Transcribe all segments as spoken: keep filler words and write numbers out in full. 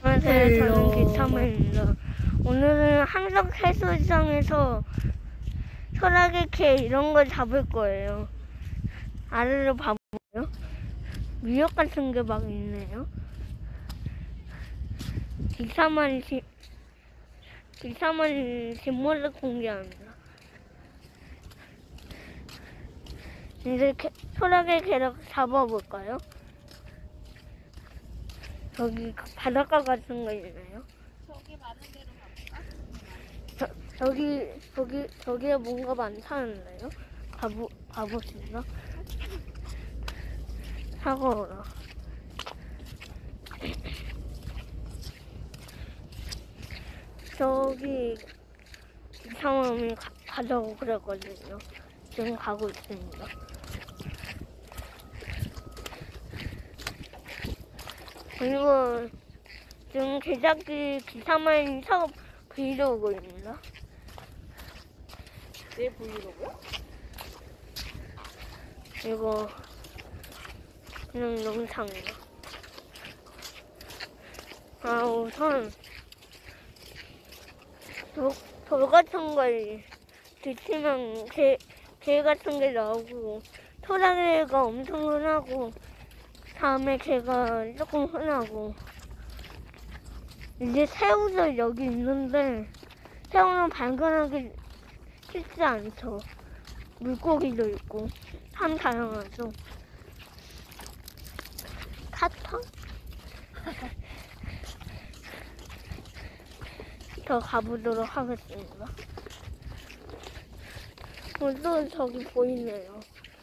안녕하세요. 저는 기타맨입니다. 오늘은 한석해수장에서 소라게 개 이런 걸 잡을 거예요. 아래로 봐보고요. 미역 같은 게 막 있네요. 기사만 시, 기사만 뒷모습 공개합니다. 이제 개, 소라게 개를 잡아볼까요? 저기 바닷가 같은 거 있나요? 저기 많은 데로 가볼까? 저, 저기, 저기, 저기에 뭔가 많다는데요? 가보, 가보시죠. 사고라. 저기, 이상함이 가자고 그랬거든요. 지금 가고 있습니다. 그리고 지금 제작기 기사만 사업 브이로그입니다. 내 브이로그야? 이거 그냥 영상이야. 아 우선 돌, 돌 같은 걸 뒤치면 개, 개 같은 게 나오고 토라개가 엄청 흔하고 다음에 개가 조금 흔하고 이제 새우도 여기 있는데 새우는 발견하기 쉽지 않죠. 물고기도 있고 참 다양하죠. 사탕? 더 가보도록 하겠습니다. 어, 또 저기 보이네요.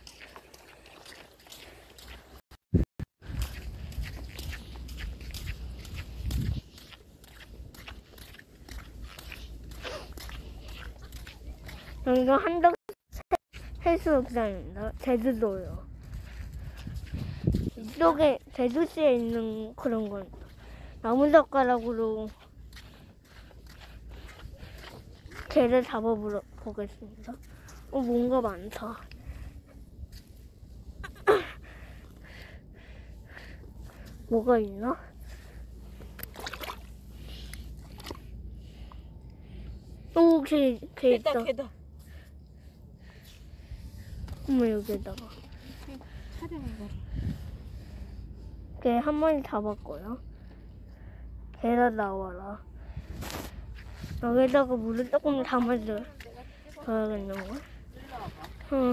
여기가 한덕 해수욕장입니다. 제주도요. 이쪽에 제주시에 있는 그런 건 나무젓가락으로 개를 잡아보겠습니다. 어, 뭔가 많다. 뭐가 있나? 오, 개, 개 있다. 개다, 개다. 어머, 여기다가. 촬영해봐. 개 한 마리 잡았고요. 개라 나와라. 여기다가 물을 조금 담아줘야겠는 걸? 응.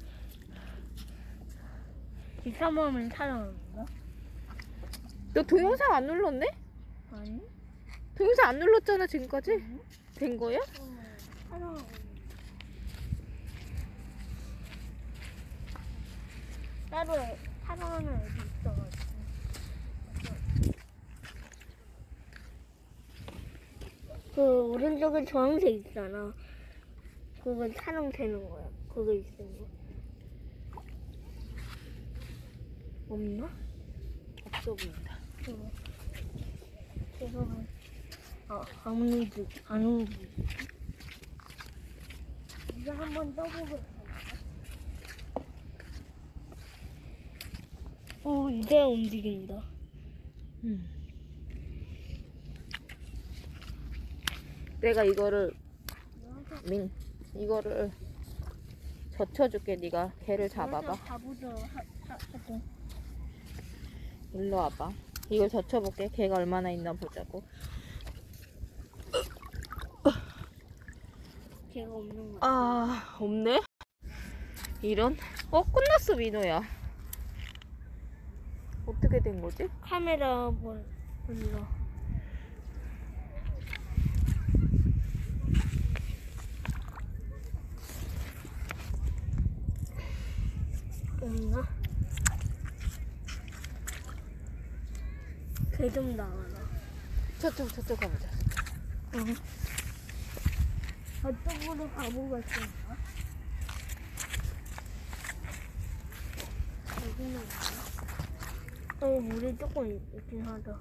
기사맘을 촬영합니다. 너 동영상 안 눌렀네? 아니? 동영상 안 눌렀잖아 지금까지? 응. 된 거야? 응. 촬영하고 따로 촬영하는 애도 있어가지고. 그 오른쪽에 주황색 있잖아. 그거 촬영되는 거야. 그거 있으면. 없나? 없어 보인다. 응. 죄송한. 아, 안 움직, 안 움직. 이제 한번 떠보겠습니다. 오, 이제 움직인다. 음. 내가 이거를 민 이거를 젖혀줄게. 네가 개를 잡아봐. 가보자. 하고. 일로 와봐. 이걸 젖혀볼게. 개가 얼마나 있나 보자고. 개가 없는 거야. 아, 없네? 이런? 어, 끝났어, 민호야. 어떻게 된 거지? 카메라 뭘 올려. 없나? 개 좀 나와라. 저쪽, 저쪽 가보자. 응. 저쪽으로 가보겠습니다. 여기는 없나? 어, 물이 조금 있긴 하다.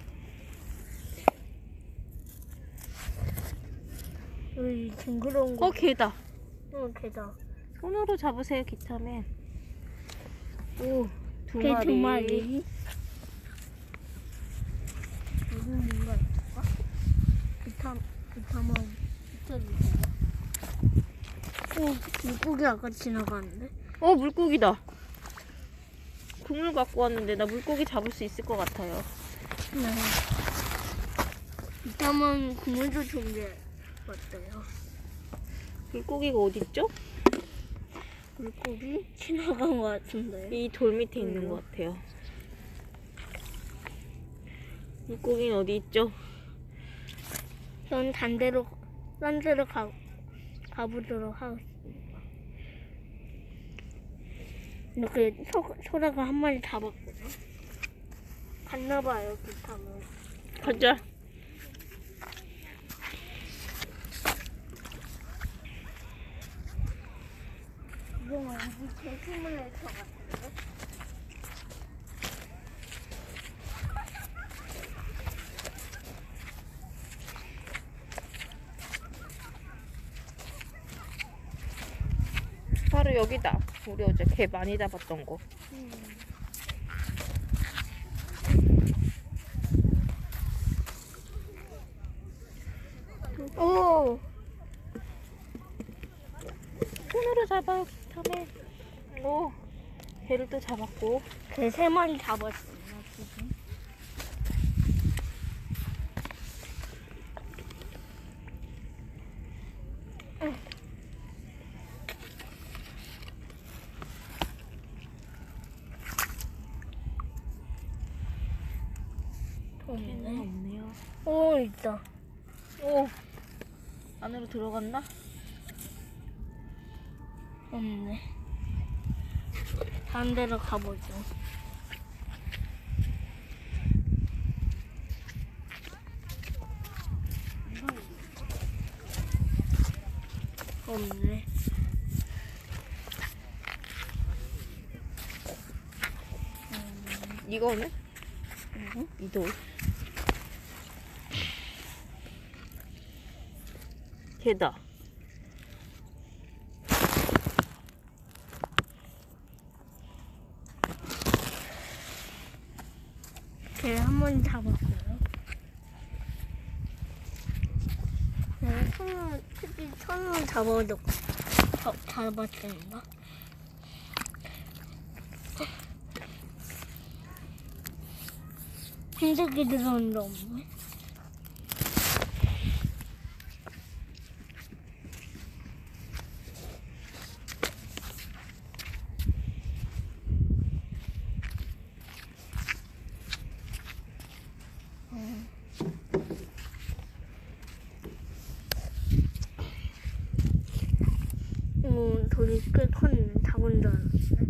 여기 징그러운 거. 어, 개다. 응, 개다. 손으로 잡으세요, 기타맨. 오, 두 개 마리. 두 마리. 여기 뭔가 있을까? 비타, 비타민 있어주세요. 어, 물고기 아까 지나가는데? 어, 물고기다. 그물 갖고 왔는데 나 물고기 잡을 수 있을 것 같아요. 네. 비타민 국물도 준비해 왔어요. 물고기가 어딨죠? 물고기 지나간 것 같은데. 이 돌 밑에 있는 그래요? 것 같아요. 물고기는 어디 있죠? 전 단대로, 딴 데로 가, 가보도록 하겠습니다. 이렇게 소, 소라가 한 마리 잡았거든. 갔나봐요, 비타민. 가자. 이건 어디 개시뮬레이터 같은데? 바로 여기다. 우리 어제 개 많이 잡았던 거. 오! 손으로 잡아. 다음에 오, 개를 또 잡았고. 개 세 마리 잡았어요, 지금. 개는 없네. 없네요. 오, 있다. 오, 안으로 들어갔나? 없네. 다른 데로 가보죠. 없네. 이거는? 응? 이 돌. 개다. 개 한 마리 잡았어요. 내가 손으로, 특히 손으로 잡아도, 어, 잡았습니다. 흰색이 들어오는데 없네. 어, 돌이 꽤 컸네. 잡은 줄 알았는데.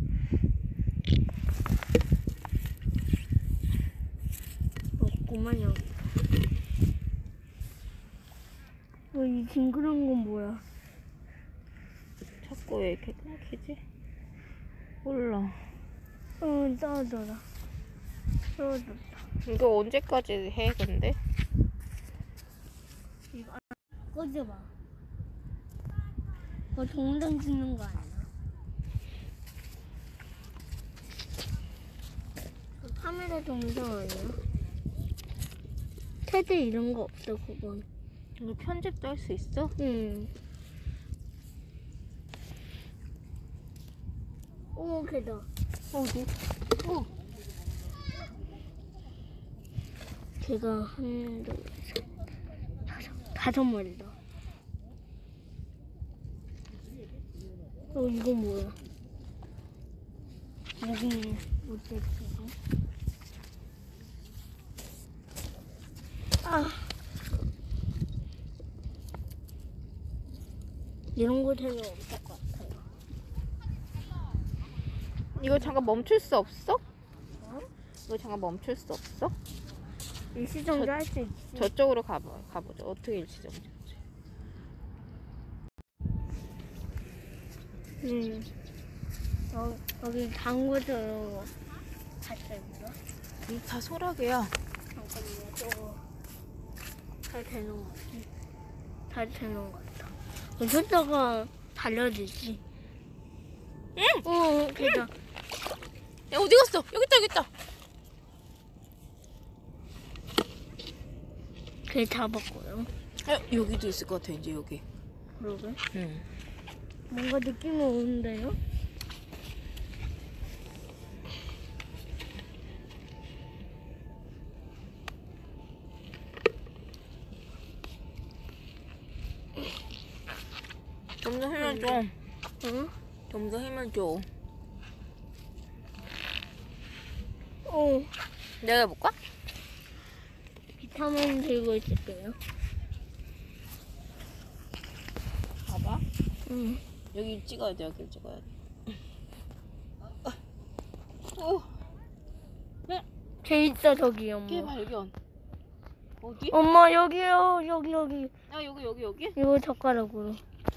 없구만, 여기. 어, 이 징그러운 건 뭐야? 자꾸 왜 이렇게 끊기지? 몰라. 어, 떨어져라. 떨어졌다. 이거 언제까지 해, 근데? 이거 꺼져봐. 그거 동영상 찍는 거 아니야? 그 카메라 동영상 아니야? 테드 이런 거 없어, 그건. 이거 편집도 할 수 있어? 응. 오, 걔다. 어디? 어. 걔가 한, 둘, 셋, 다섯, 다섯 마리다. 어, 이건 뭐야? 여기 못됐어. 아. 이런 거 되게 없을 것 같아요. 이거 잠깐 멈출 수 없어? 어? 이거 잠깐 멈출 수 없어? 일시정지 저- 할 수 있지. 저쪽으로 가봐, 가보자. 어떻게 일시정지하지? 응. 어, 여기 당구도 갔어요. 이거 다 소라게야. 잠깐만요. 저거 잘 되는 것 같아. 잘 되는 것 같아. 저쪽가 달려지지. 응! 어, 걔다. 야, 어디 갔어? 여기 있다, 여기 있다. 개 잡았고요. 어, 여기도 있을 것 같아, 이제 여기. 그러게. 응. 뭔가 느낌이 오는데요? 좀 더 힘을 줘. 응? 좀 더 힘을 줘. 오, 내가 해볼까? 비타민 들고 있을게요. 봐봐. 응. 여기 찍어야 돼, 여기 찍어야 돼. 오, 개 있어, 저기, 개 엄마. 발견. 어디? 엄마, 여기요, 여기, 여기. 아, 여기, 여기, 여기? 이거 젓가락으로.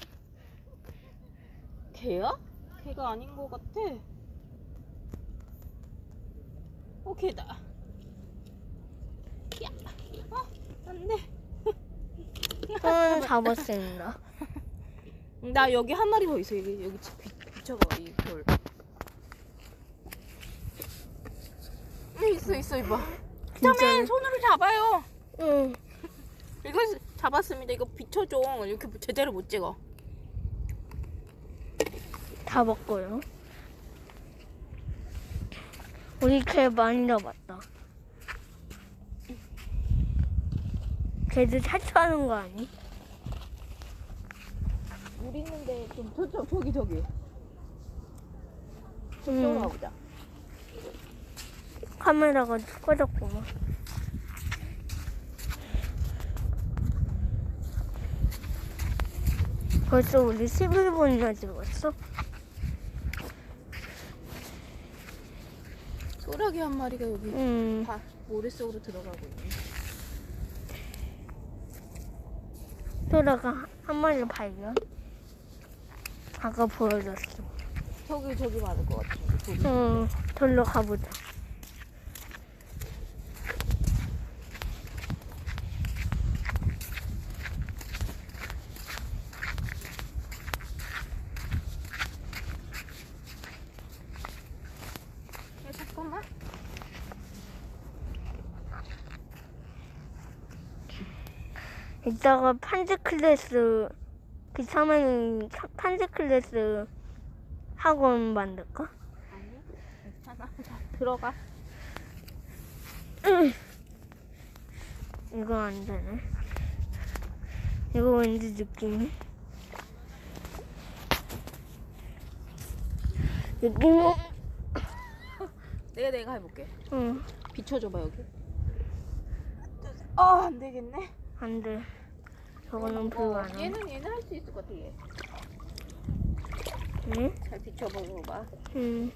개야? 개가 아닌 것 같아. 어, 개다. 야, 어, 안 돼. 손 잡았습니다. 나 여기 한 마리 더 있어. 여기, 여기 비, 비춰봐, 이 별. 응, 있어, 있어, 이봐. 비타민 손으로 잡아요. 응. 이거 잡았습니다. 이거 비춰줘. 이렇게 제대로 못 찍어. 다 먹고요. 우리 개 많이 잡았다. 걔들 탈출하는 거 아니? 물 있는데 좀 저쪽 저기 저기. 저쪽으로 응. 가보자. 카메라가 꺼졌구만. 벌써 우리 십일 분이나 찍었어? 소라게 한 마리가 여기 응. 다 모래 속으로 들어가고 있네. 소라가 한 마리 발견. 아까 보여줬어. 저기 저기 많을 것 같은데. 저기. 응. 절로 가보자. 야, 잠깐만. 이따가 판지 클래스 비타민 판지 클래스 학원 만들까? 아니, 괜찮아. 자, 들어가. 이거 안 되네. 이거 왠지 느낌이 느낌이 내가 내가 해볼게. 응. 비춰줘봐 여기. 아, 안 되겠네. 안 돼. 저거는 어, 불가능. 얘는 얘는 할 수 있을 것 같아. 얘. 응? 잘 비춰봐봐. 응.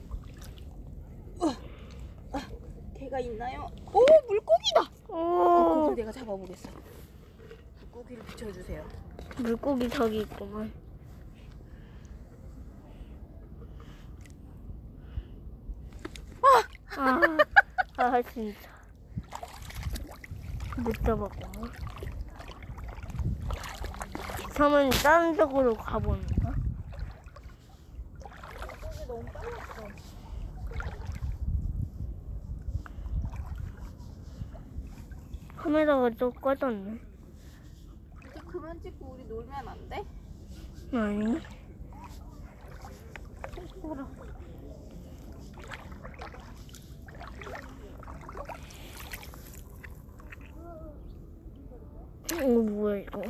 개가 있나요? 오, 물고기다. 오. 물고기 내가 잡아보겠어. 물고기를 비춰주세요. 물고기 저기 있구만. 아, 아 진짜 못 잡았구만. 그러면 다른 쪽으로 가보는가? 물고기 너무 빨랐어. 카메라가 또 꺼졌네. 이제 그만 찍고 우리 놀면 안 돼? 아니. 돌아. 이거 뭐야 이거?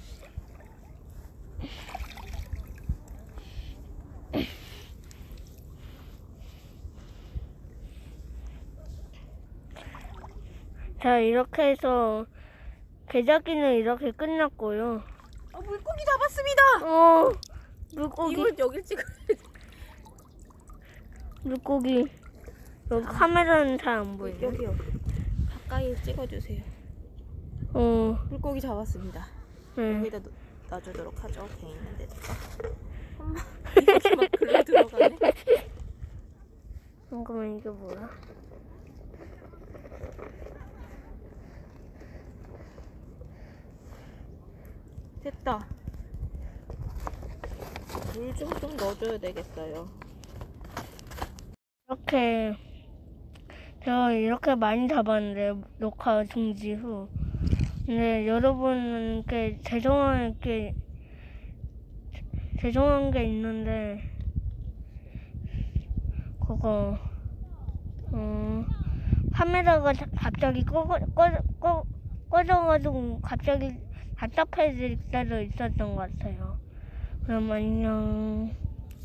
자, 이렇게 해서 개잡기는 이렇게 끝났고요. 어, 물고기 잡았습니다. 어, 물고기, 이걸 여기 찍어야 돼. 물고기. 여기 카메라는 잘 안 보이네. 여기요. 가까이 찍어주세요. 어, 물고기 잡았습니다. 네. 여기다 놓, 놔주도록 하죠. 개 있는 데다가. 엄마, 이렇게 막 글로 들어가네. 잠깐만, 이게 뭐야? 됐다. 물 좀 좀 넣어줘야 되겠어요. 이렇게 제가 이렇게 많이 잡았는데 녹화 중지 후 네, 여러분께 죄송한 게 죄송한 게 있는데 그거 어 카메라가 자- 갑자기 꺼, 꺼, 꺼, 꺼져가지고 갑자기 답답해질 때도 있었던 것 같아요. 그럼 안녕.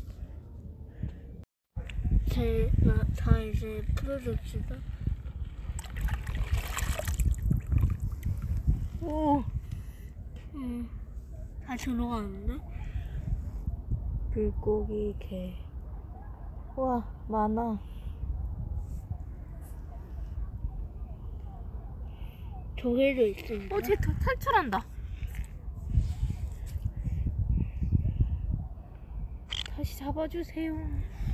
제, 나, 다 이제 풀어줍시다. 오, 응. 다 들어가는데? 물고기 개. 우와, 많아. 조개도 있습니다. 어, 쟤 다- 탈출한다. 다시 잡아주세요.